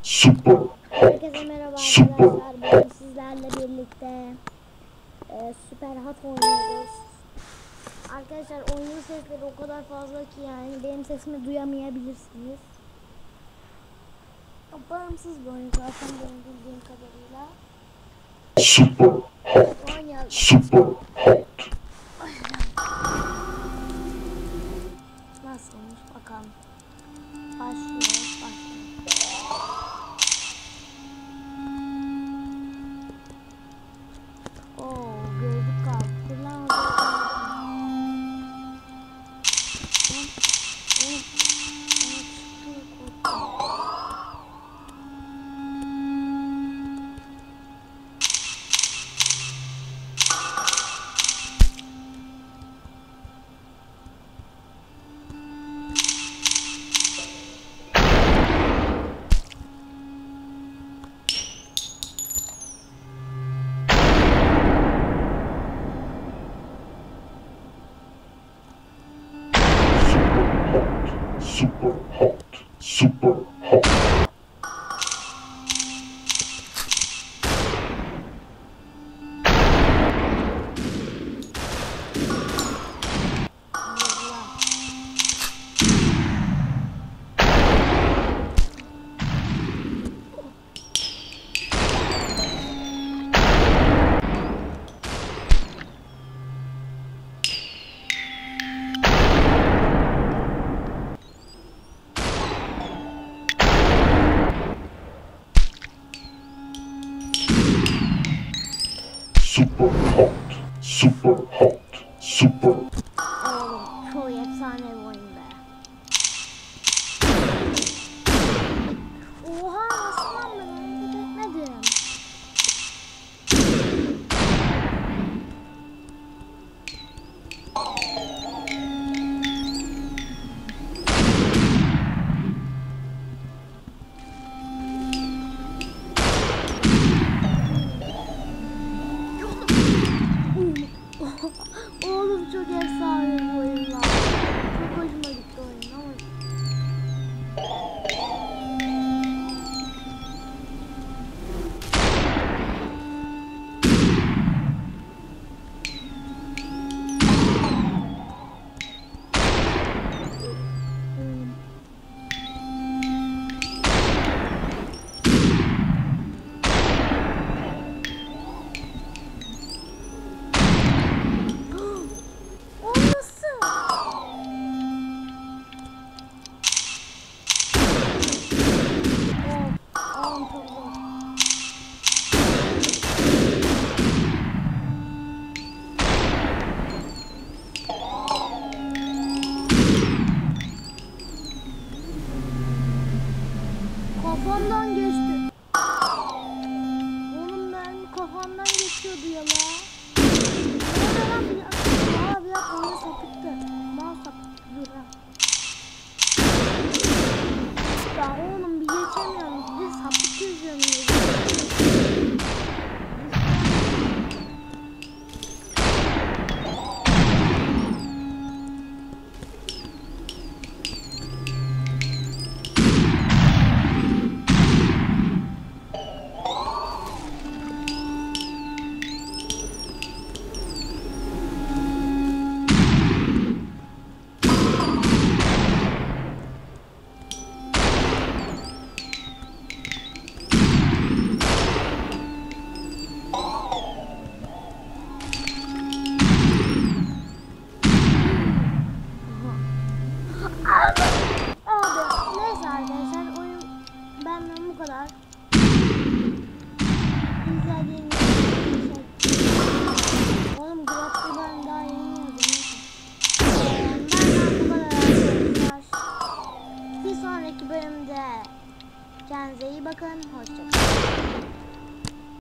Herkese merhaba arkadaşlar. Bugün sizlerle birlikte Super Hot oynuyoruz. Arkadaşlar oyunun sesleri o kadar fazla ki yani benim sesimi duyamayabilirsiniz. Bağımsız bir oyun zaten benim bildiğim kadarıyla. Oynayalım. Nasılmış bakalım. Başlıyoruz. Gözlük kaldı. Super hot. Oğlum çok efsane bir oyun be. Oha nasıl lan ben hareket etmedim. Oğlum çok efsane bir oyun lan. Çok hoşuma gitti oyun ama. Kafamdan geçti. Oğlum ben kafamdan geçiyordu ya la. Bir dakika oyun sapıttı. Mal sapıttı dur ha. Ya oğlum bir geçemiyorum. Bir de sapıttı üzerine. Abi neyse arkadaşlar oyun benden bu kadar. İzlediğiniz için oğlum Grab'da ben daha yeni yazdım. Benden bu kadar arkadaşlar. Bir sonraki bölümde kendinize iyi bakın. Hoşçakalın.